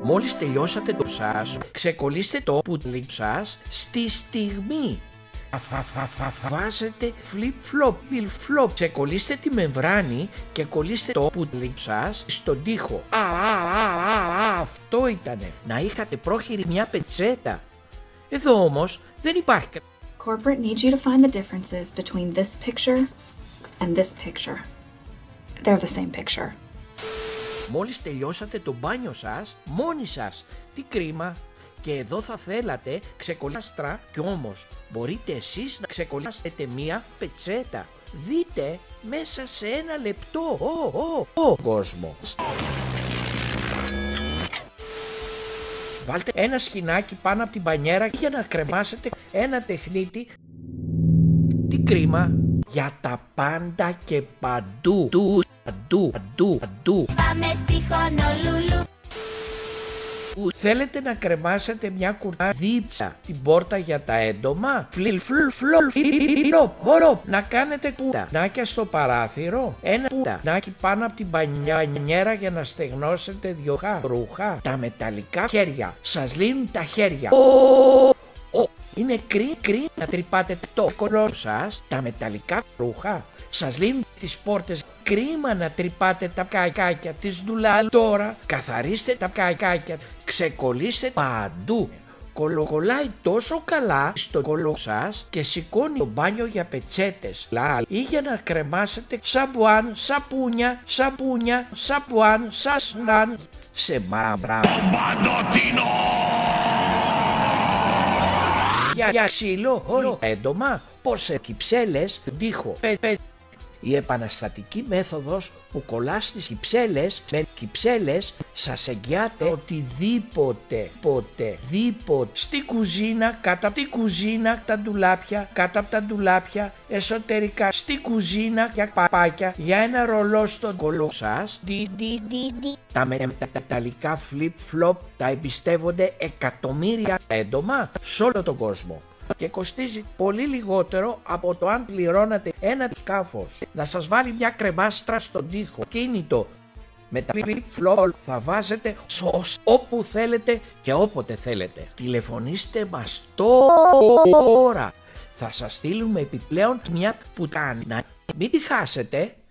Μόλις τελειώσατε το σας, ξεκολλήστε το πουντλί σας στη στιγμή. Βάζετε flip-flop, flip-flop. Ξεκολλήστε τη μεμβράνη και κολλήστε το πουντλί σας στον τοίχο. Αυτό ήτανε. Να είχατε πρόχειρη μια πετσέτα. Εδώ όμως δεν υπάρχει. Corporate needs you to find the differences between this picture and this picture. They're the same picture. Μόλις τελειώσατε το μπάνιο σας, μόνοι σας, τι κρίμα. Και εδώ θα θέλατε ξεκολλάστρα κι όμως μπορείτε εσείς να ξεκολλάσετε μία πετσέτα. Δείτε μέσα σε 1 λεπτό ο κόσμο. Βάλτε ένα σχοινάκι πάνω από την μπανιέρα για να κρεμάσετε ένα τεχνίτι. Τι κρίμα. Για τα πάντα και παντού. Πάμε στη Χονολούλου. Θέλετε να κρεμάσετε μια κουρδίτσα την πόρτα για τα έντομα. Να κάνετε πουδανάκια στο παράθυρο. Ένα πουδανάκι πάνω από την μπανιέρα για να στεγνώσετε 2 ρούχα. Τα μεταλλικά χέρια σας λύνουν τα χέρια. Είναι κρύ να τρυπάτε το κολό σας. Τα μεταλλικά ρούχα σας λύνουν τις πόρτες. Κρίμα να τρυπάτε τα κακάκια της ντουλά. Τώρα καθαρίστε τα κακάκια. Ξεκολλήστε παντού. Κολοκολλάει τόσο καλά στο κολό σας και σηκώνει το μπάνιο για πετσέτες. Ή για να κρεμάσετε σαμπουάν, σαπούνια, σαμπουάν, σασνάν σε μαύρα. Για ξύλο, όλο έντομα, πως σε κυψέλες, τοίχο. Η επαναστατική μέθοδος που κολλά στις κυψέλες, με κυψέλες σας εγγυάται οτιδήποτε, στη κουζίνα, κάτω από τη κουζίνα, τα ντουλάπια, κάτω από τα ντουλάπια, εσωτερικά, στη κουζίνα για παπάκια, για ένα ρολό στον κολό σας. Τα μεταλλικά flip-flop τα εμπιστεύονται εκατομμύρια έντομα σε όλο τον κόσμο. Και κοστίζει πολύ λιγότερο από το αν πληρώνατε ένα σκάφος να σας βάλει μια κρεμάστρα στον τοίχο. Κίνητο με τα flip-flop θα βάζετε όπου θέλετε και όποτε θέλετε. Τηλεφωνήστε μας τώρα. Θα σας στείλουμε επιπλέον μια πουτάνα. Μην τη χάσετε.